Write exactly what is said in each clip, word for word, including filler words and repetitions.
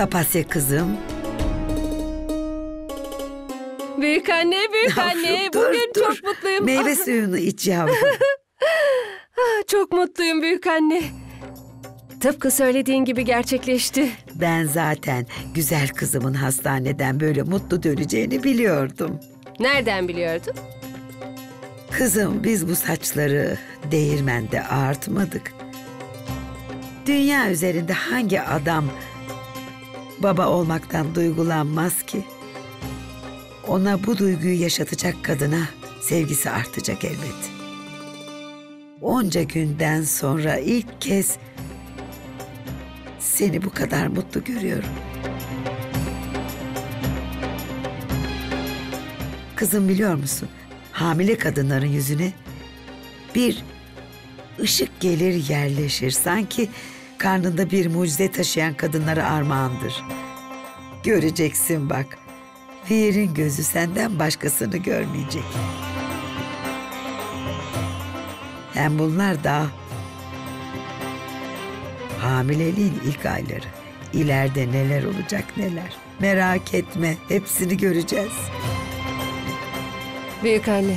Tapasya kızım. Büyük anne, büyük anne. Yavrum, dur, Bugün dur. çok mutluyum. Meyve suyunu iç yavrum. Ah, çok mutluyum büyük anne. Tıpkı söylediğin gibi gerçekleşti. Ben zaten güzel kızımın hastaneden böyle mutlu döneceğini biliyordum. Nereden biliyordun? Kızım, biz bu saçları değirmende ağartmadık. Dünya üzerinde hangi adam baba olmaktan duygulanmaz ki? Ona bu duyguyu yaşatacak kadına sevgisi artacak elbet. Onca günden sonra ilk kez seni bu kadar mutlu görüyorum. Kızım, biliyor musun? Hamile kadınların yüzüne bir ışık gelir yerleşir. Sanki karnında bir mucize taşıyan kadınlara armağandır. Göreceksin bak. Veer'in gözü senden başkasını görmeyecek. Hem bunlar daha hamileliğin ilk ayları. İleride neler olacak neler. Merak etme, hepsini göreceğiz. Büyük anne.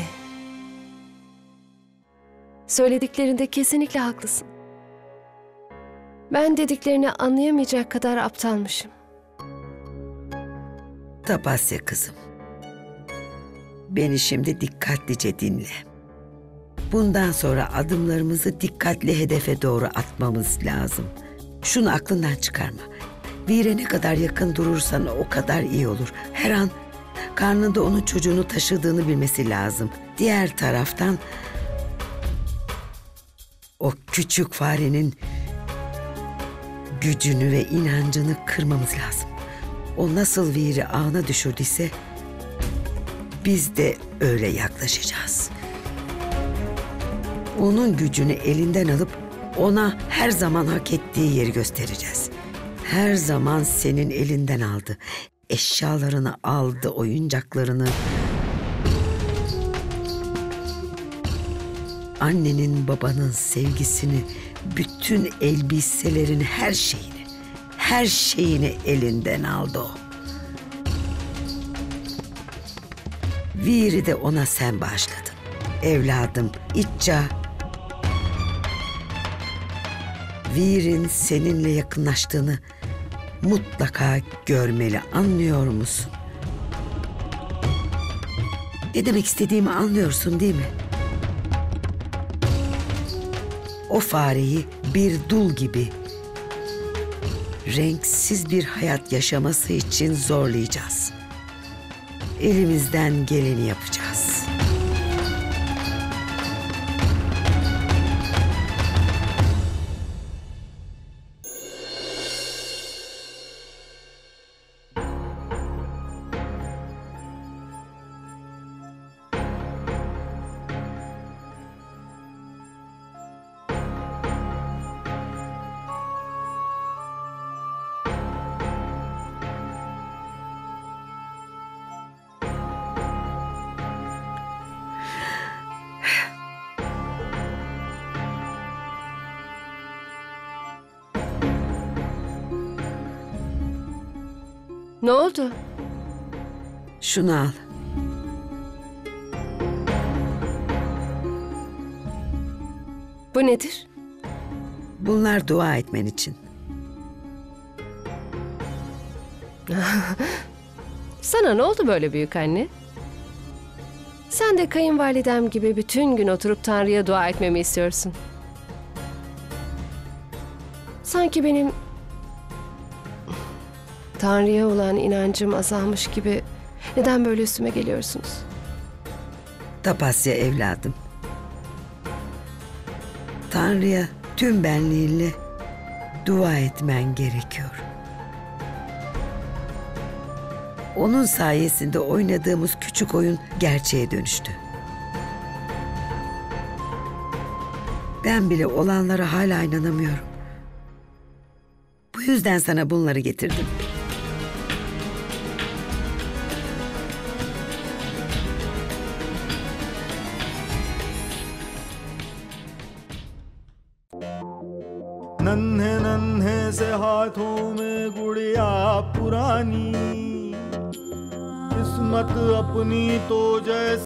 Söylediklerinde kesinlikle haklısın. Ben dediklerini anlayamayacak kadar aptalmışım. Tapasya kızım. Beni şimdi dikkatlice dinle. Bundan sonra adımlarımızı dikkatli hedefe doğru atmamız lazım. Şunu aklından çıkarma. Veer'e ne kadar yakın durursan o kadar iyi olur. Her an karnında onun çocuğunu taşıdığını bilmesi lazım. Diğer taraftan o küçük farenin gücünü ve inancını kırmamız lazım. O nasıl Veer'i ağına düşürdüyse biz de öyle yaklaşacağız. Onun gücünü elinden alıp ona her zaman hak ettiği yeri göstereceğiz. Her zaman senin elinden aldı. Eşyalarını aldı, oyuncaklarını. Annenin, babanın sevgisini, bütün elbiselerini, her şeyini, her şeyini elinden aldı o. Veer'i de ona sen bağışladın. Evladım, İcca, Veer'in seninle yakınlaştığını mutlaka görmeli, anlıyor musun? Ne demek istediğimi anlıyorsun değil mi? O fareyi bir dul gibi renksiz bir hayat yaşaması için zorlayacağız. Elimizden geleni yapacağız. Ne oldu? Şunu al. Bu nedir? Bunlar dua etmen için. Sana ne oldu böyle büyük anne? Sen de kayınvalidem gibi bütün gün oturup Tanrı'ya dua etmemi istiyorsun. Sanki benim Tanrı'ya olan inancım azalmış gibi neden böyle üstüme geliyorsunuz? Tapasya evladım. Tanrı'ya tüm benliğinle dua etmen gerekiyor. Onun sayesinde oynadığımız küçük oyun gerçeğe dönüştü. Ben bile olanlara hala inanamıyorum. Bu yüzden sana bunları getirdim. नन्हे नन्हे से हाथों में गुड़िया पुरानी, किस्मत अपनी तो जैसे